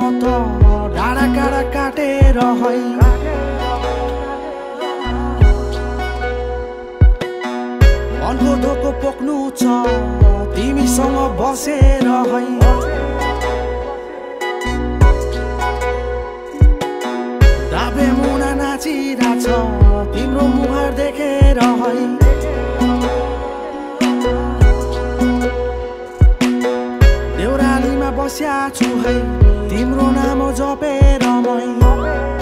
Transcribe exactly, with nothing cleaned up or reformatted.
त डाँडा काँडा काटेर है मनको धोको पोख्नु छ तिमीसँग बसेर है डाबे मुना नाचिरहेछ तिम्रो मुहार देखेर है देउरालीमा बस्या छु है तिम्रो नाम जपेर मै